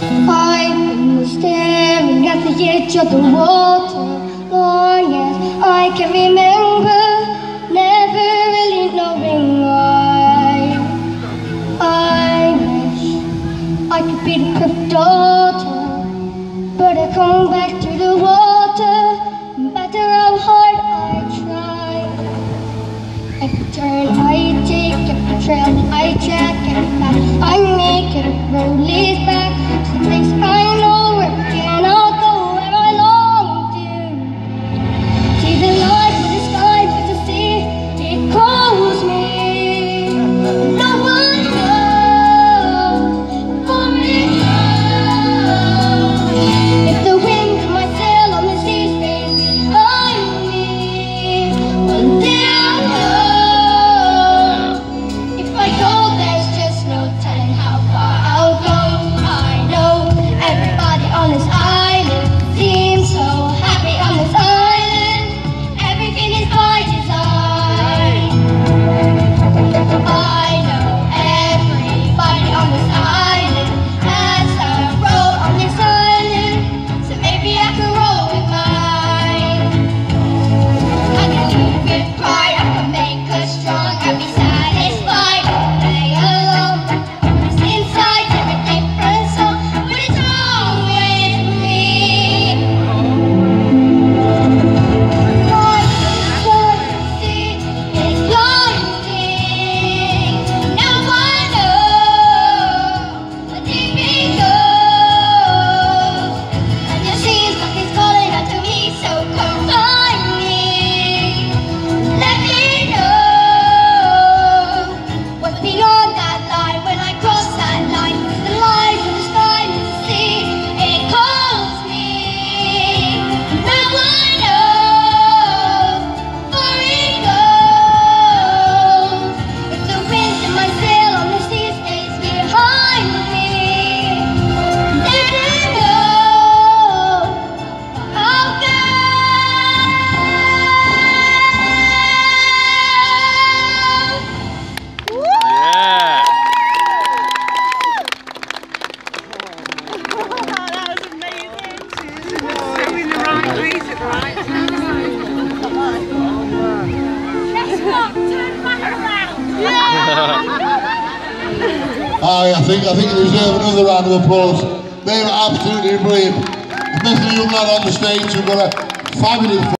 I'm staring at the edge of the water, long as I can remember, never really knowing why. I wish I could be the perfect daughter, but I come back to the water, no matter how hard I try. Every turn I take, every trail I track, every path I make, every road leads back to the place I know where I cannot go, where I long to. See the light with the sky, with the sea, it calls me. No one knows for it goes. If the wind of my sail on the sea stays behind me, one day I'll know. If I go, there's just no telling how far I'll go. I know everybody on this island seems so happy on this island. Everything is by design. I know everybody on this island has a role on this island, so maybe I can roll with mine. I can live with pride, I can make us strong and be satisfied all day alone. It's inside every different song, but it's wrong with me. Life is see, it's blinding. Now I know how deep it goes, and it seems like it's calling out to me, so come find me. Let me know what's beyond that line. When I cross that line, the light of the sky and the sea, it calls me. Now I know where it goes. If the wind in my sail on the sea stays behind me, then I know I'll go. Yeah. That was amazing. Doing the right reason, right? Guess what? Turn back around. I think you deserve another round of applause. They were absolutely brilliant. Especially the young lad on the stage who got a fabulous